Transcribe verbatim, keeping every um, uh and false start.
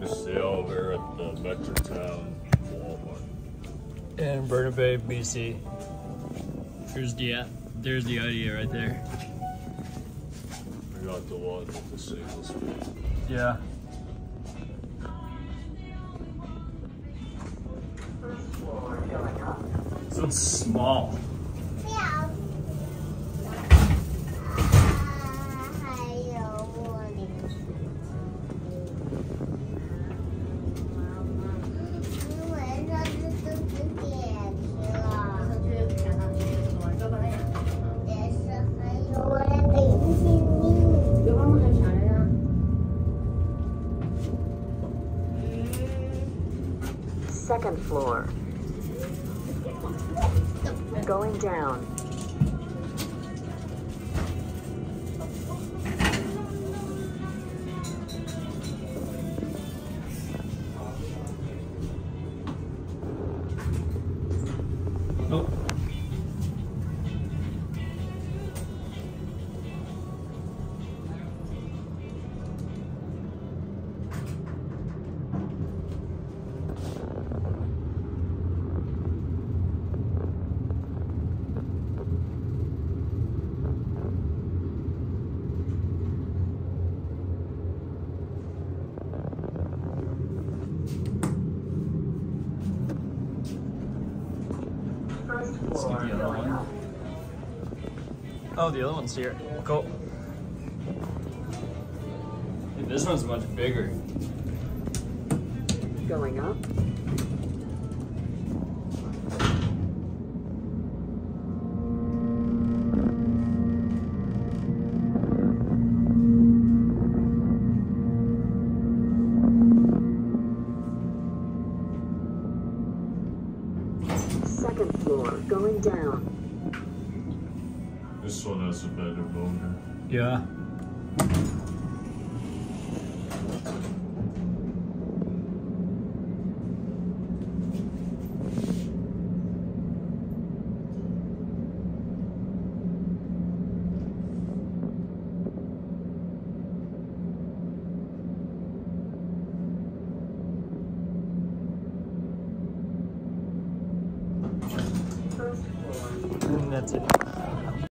It's the elevator at the Metrotown Walmart. In Burnaby, B C. There's the there's the idea right there. We got the one with the single speed. Yeah. This one's small. Second floor. Going down. Oh. Let's get the other one. Oh, the other one's here. Cool. Dude, this one's much bigger. Going up. Second floor, going down. This one has a better motor. Yeah. And that's it.